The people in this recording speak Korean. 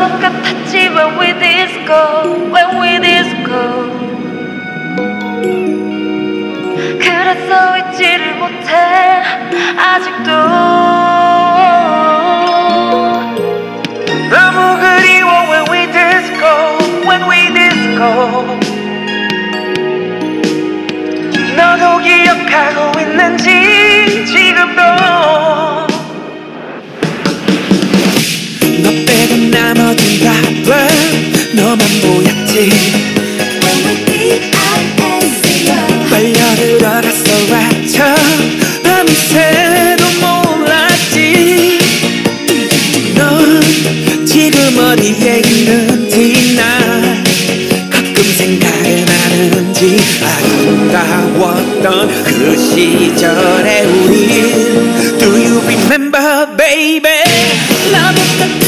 마법 같았지 when we disco 그래서 잊지를 못해 아직도 너무 그리워 when we disco 너도 기억하고 있는지 지금도 너 빼고 나머진 다 돼 너만 보였지 빨려 들어갔어 rapture 밤새도 몰랐지 넌 지금 어디에 있는지 나 가끔 생각은 하는지 아름다웠던 그 시절의 우리 Do you remember baby 나도